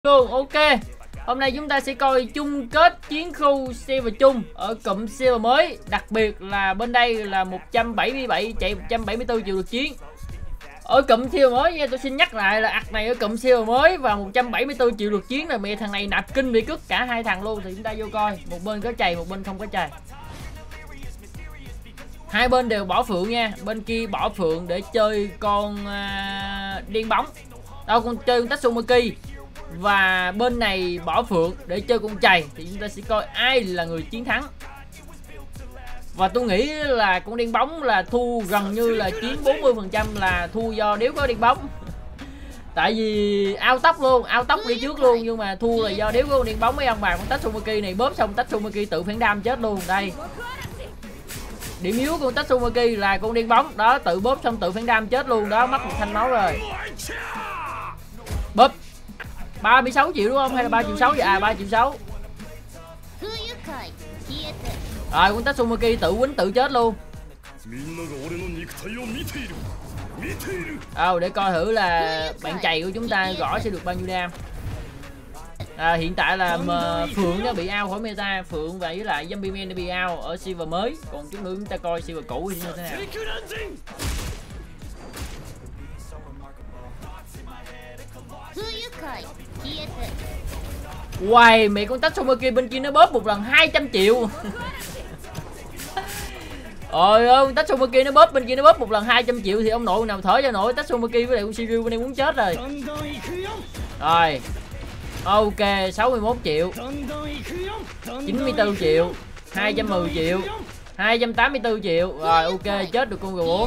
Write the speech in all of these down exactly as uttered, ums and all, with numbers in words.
Luôn, ok. Hôm nay chúng ta sẽ coi chung kết chiến khu server chung ở cụm server mới. Đặc biệt là bên đây là một trăm bảy mươi bảy chạy một trăm bảy mươi tư triệu lượt chiến. Ở cụm server mới nha, tôi xin nhắc lại là ạc này ở cụm server mới và một trăm bảy mươi tư triệu lượt chiến là mẹ thằng này nạp kinh bị cất cả hai thằng luôn, thì chúng ta vô coi. Một bên có chày, một bên không có chày. Hai bên đều bỏ phượng nha. Bên kia bỏ phượng để chơi con uh, điên bóng. Đâu con chơi con Tatsumaki. Và bên này bỏ phượng để chơi con chày. Thì chúng ta sẽ coi ai là người chiến thắng. Và tôi nghĩ là con điên bóng là thu gần như là chiếm bốn mươi phần trăm là thu do đéo có điên bóng. Tại vì ao tóc luôn, ao tóc đi trước luôn. Nhưng mà thu là do đéo có con điên bóng. Mấy ông bà con Tatsumaki này bóp xong Tatsumaki tự phản đam chết luôn. Đây, điểm yếu của Tatsumaki là con điên bóng. Đó, tự bóp xong tự phản đam chết luôn. Đó, mất một thanh máu rồi. Bóp ba mươi sáu triệu đúng không? Hay là ba triệu sáu? À, ba triệu sáu. Rồi, con Tatsumaki tự quýnh tự chết luôn. Ờ, để coi thử là bạn chày của chúng ta gõ sẽ được bao nhiêu đam. À, hiện tại là mà Phượng nó bị out khỏi meta. Phượng và với lại Zombie Man nó bị out ở server mới. Còn chút nữa chúng ta coi server cũ như thế nào. Wow, mẹ con Tatsumaki bên kia nó bóp một lần hai trăm triệu. Ôi ơi, Tatsumaki nó bóp bên kia nó bóp một lần hai trăm triệu thì ông nội nào thở cho nổi. Tatsumaki với lại con Shiryu bên đây muốn chết rồi. Rồi. Ok, sáu mươi mốt triệu. chín mươi tư triệu. hai trăm mười triệu. hai trăm tám mươi tư triệu. Rồi ok, chết được con G bốn.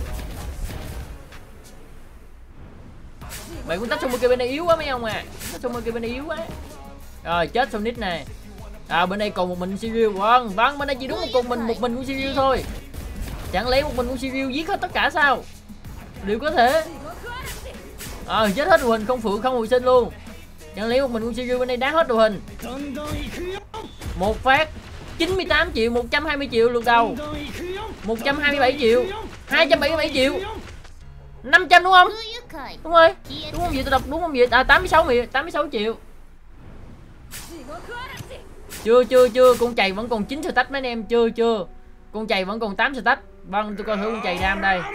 Mày con Tatsumaki bên đây yếu quá mấy ông à. Tatsumaki bên đây yếu quá. Rồi chết Sonic nè. À, bên đây còn một mình Shiryu. Vâng, vâng, bên đây chỉ đúng một con mình một mình của Shiryu thôi. Chẳng lẽ một mình của Shiryu giết hết tất cả sao? Điều có thể. Ờ, à, chết hết đội hình, không phượng không hồi sinh luôn. Chẳng lẽ một mình con Shiryu bên đây đá hết đội hình. Một phát chín mươi tám triệu, một trăm hai mươi triệu lượt đầu. một trăm hai mươi bảy triệu, hai trăm bảy mươi bảy triệu. năm trăm đúng không? Đúng rồi. Đúng không vậy tôi đọc đúng không vậy? À, tám mươi sáu tám mươi sáu triệu. Chưa chưa chưa, con chày vẫn còn chín stack mấy anh em, chưa chưa. Con chày vẫn còn tám stack. Vâng, tôi coi thử con chày đam đây.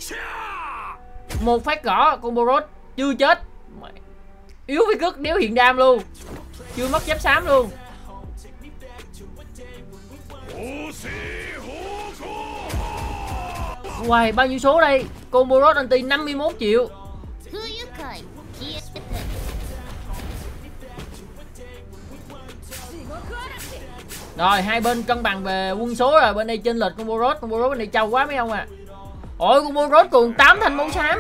Một phát gõ con Boros chưa chết. Yếu với cước đéo hiện đam luôn. Chưa mất giáp xám luôn. Wow, bao nhiêu số đây? Con Boros anti năm mươi mốt triệu. Rồi, hai bên cân bằng về quân số rồi. Bên đây chênh lệch con Boros. Con Boros bên đây trâu quá mấy ông à. Ôi, con Boros còn tám thanh máu xám.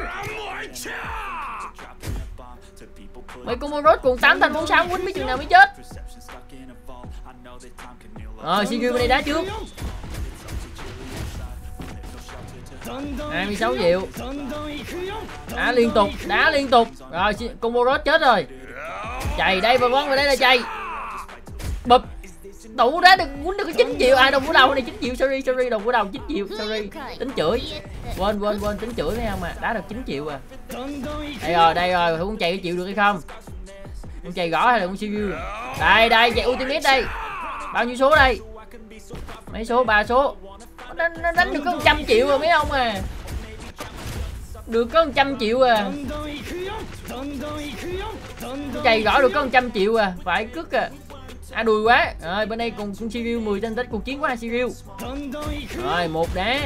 Mấy con Boros còn tám thanh máu xám, quýnh mấy chừng nào mới chết. Rồi, Shiryu bên đây đá trước. hai mươi sáu triệu. Đá liên tục, đá liên tục. Rồi, con Boros chết rồi. Chày đây và bóng vào đây là chày. Bụp. Đủ đá được, quýnh được có chín triệu. À, đồng của đầu này chín triệu, sorry sorry, đồng của đầu chín triệu, sorry. Tính chửi. Quên quên quên tính chửi thấy không à. Đá được chín triệu à. Đây rồi, đây rồi, con chày có chịu được hay không? Con chày gõ hay là con Shiryu? Đây đây, chày ultimate đây. Bao nhiêu số đây? Mấy số? Ba số. Nó, nó đánh được có một trăm triệu rồi mấy ông à. Được có một trăm triệu à. Con chày gõ được có một trăm triệu à. Phải cức à. À, đùi quá. Rồi bên đây cùng con Shiryu mười tên tích cuộc chiến của hai Shiryu. Rồi một đá.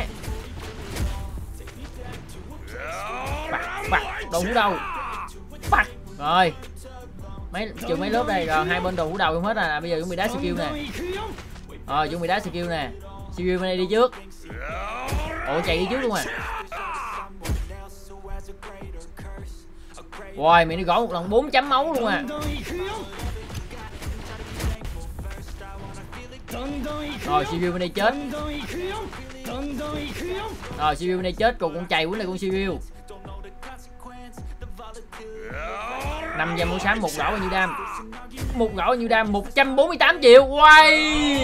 Bạc bạc đầu hũ đầu. Bạc. Rồi. Mấy trừ mấy lớp đây rồi, hai bên đầu hũ đầu không hết à. Bây giờ chuẩn bị đá skill nè. Rồi chuẩn bị đá skill nè. Shiryu bên đây đi trước. Ủa chạy đi trước luôn à. Rồi mày đi gõ một lần bốn chấm máu luôn à. Rồi Shiryu bên đây chết. Rồi Shiryu bên đây chết. Còn con chày của này con Shiryu. năm trăm máu xám, một gõ bao nhiêu đam? Một gõ bao nhiêu đam? một trăm bốn mươi tám triệu. Quay.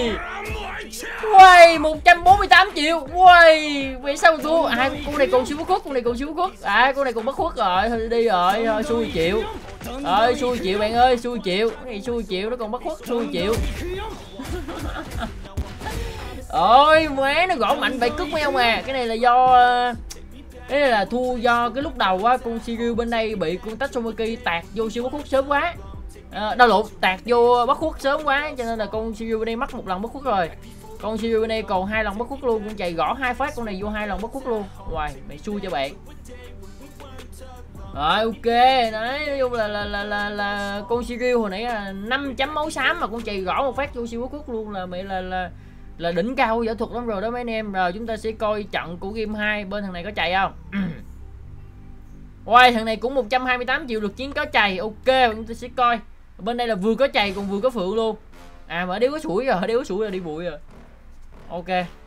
Quay một trăm bốn mươi tám triệu. Quay. Vì sao thua? À, con này còn siêu bất khuất, con này còn siêu bất khuất. À, con này còn bất khuất rồi, thôi đi rồi, thôi xui chịu. Ơi xui chịu bạn ơi, xui chịu. Cái này xui chịu, nó còn bất khuất xui chịu. Ôi má, nó gõ mạnh vậy cức mấy ông à. Cái này là do cái này là thua do cái lúc đầu á, con Shiryu bên đây bị con Tatsumaki tạt vô siêu bất khuất sớm quá. À, đau lộn, tạt vô bất khuất sớm quá cho nên là con Shiryu bên đây mất một lần bất khuất rồi. Con Shiryu bên đây còn hai lần bất khuất luôn, con chày gõ hai phát con này vô hai lần bất khuất luôn. Hoài, mày xui cho bạn. Rồi ok, đấy, nói chung là là là là, là con Shiryu hồi nãy là năm chấm máu xám mà con chày gõ một phát vô siêu bất khuất luôn, là mày là là là đỉnh cao võ thuật lắm rồi đó mấy anh em. Rồi chúng ta sẽ coi trận của game hai, bên thằng này có chày không? Wow, thằng này cũng một trăm hai mươi tám triệu lượt chiến có chày. Ok, chúng ta sẽ coi. Bên đây là vừa có chày còn vừa có phượng luôn. À mà đéo có sủi rồi, đéo có sủi rồi, đi bụi rồi. Ok.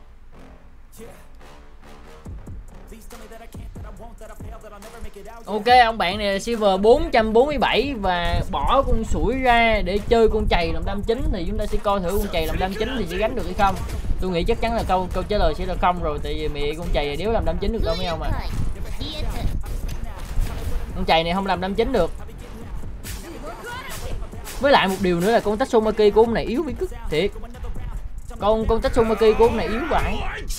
Ok, ông bạn này là silver bốn trăm bốn mươi bảy và bỏ con sủi ra để chơi con chày làm đam chính, thì chúng ta sẽ coi thử con chày làm đam chính thì sẽ gánh được hay không. Tôi nghĩ chắc chắn là câu câu trả lời sẽ là không rồi, tại vì mẹ con chày này đéo làm đam chính được đâu mấy ông à. Con chày này không làm đam chính được. Với lại một điều nữa là con Tatsumaki của ông này yếu bị cứt thiệt. Con con Tatsumaki của ông này yếu vậy.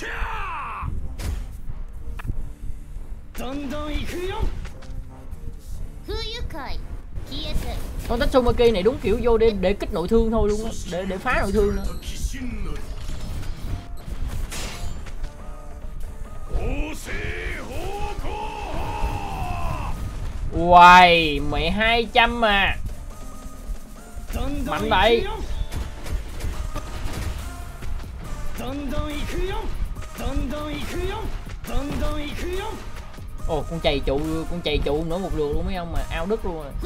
Con Tatsumaki này đúng kiểu vô để để kích nội thương thôi luôn á, để để phá nội thương nữa. Uầy, mẹ hai trăm mà. Mạnh vậy. Ồ, con chày trụ, con chày trụ nữa một lượt luôn mấy ông mà ao đứt luôn rồi.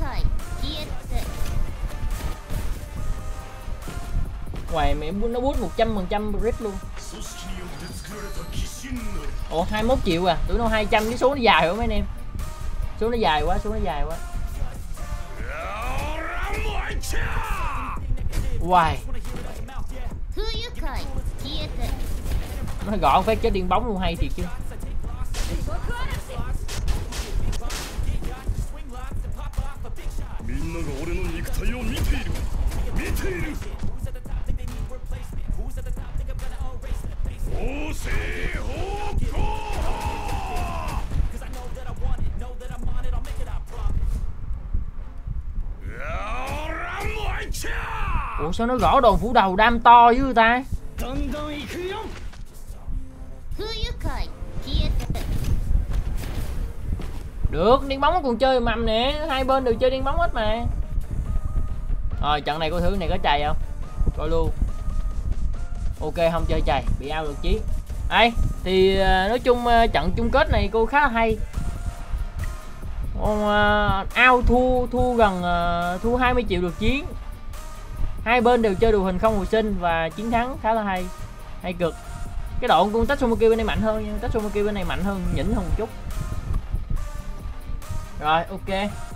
Ngoài mẹ nó bút một trăm phần trăm rip luôn. Ồ, hai mươi mốt triệu à, tụi nó hai trăm, cái số nó dài quá mấy anh em. Số nó dài quá, số nó dài quá. Wow. Nó gọn phát chết điên bóng luôn, hay thiệt chứ. Ủa sao nó gõ đòn phủ đầu đam to với người ta? Được, điên bóng còn chơi mầm nè, hai bên đều chơi điên bóng hết mà. Rồi trận này coi thử này có chày không? Coi luôn. Ok, không chơi chày, bị out được chiến. Đây, thì nói chung trận chung kết này cô khá là hay. uh, out thua thua gần uh, thua hai mươi triệu được chiến. Hai bên đều chơi đồ hình không hồi sinh và chiến thắng khá là hay, hay cực. Cái đoạn con Tatsumaki bên này mạnh hơn, nhưng Tatsumaki bên này mạnh hơn, nhỉnh hơn một chút. Rồi ok.